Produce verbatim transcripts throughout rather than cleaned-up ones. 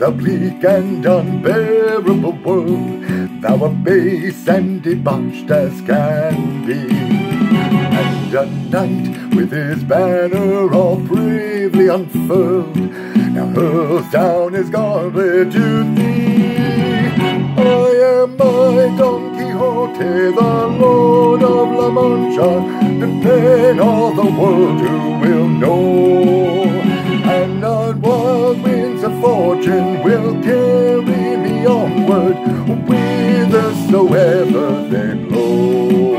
the bleak and unbearable world, thou art base and debauched as can be. And a knight with his banner all bravely unfurled now hurls down his gauntlet to thee. I am my Don Quixote, the Lord of La Mancha, the man all the world who will know. And on wild winds of fortune will carry me onward, whithersoever they blow.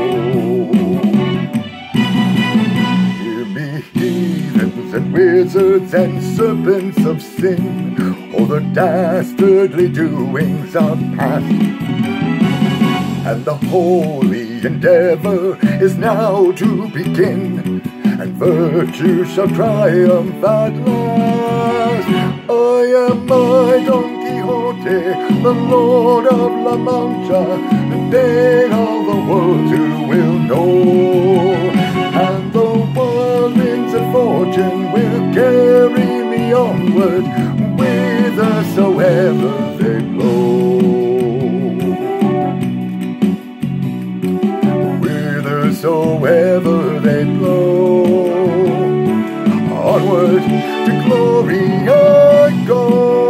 Hear me, heathens and wizards and serpents of sin, all the dastardly doings of past. And the holy endeavor is now to begin, and virtue shall triumph at last. I am my Don Quixote, the Lord of La Mancha, the day all the world who will know. And the wild winds of fortune will carry me onward, whithersoever they blow. Whithersoever they blow, onward to glory I go.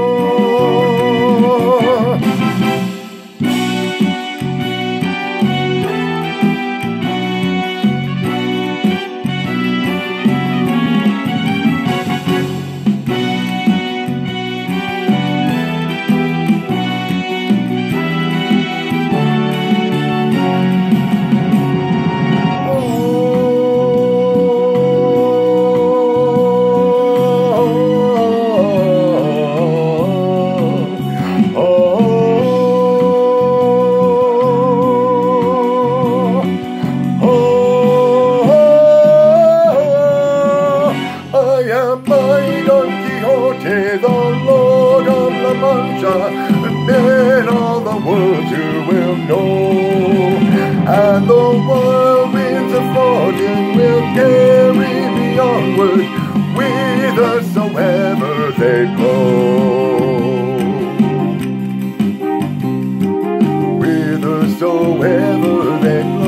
I am my Don Quixote, the Lord of La Mancha, and then all the world who will know. And the wild winds of fortune will carry me onward, whithersoever they blow. Whithersoever they blow.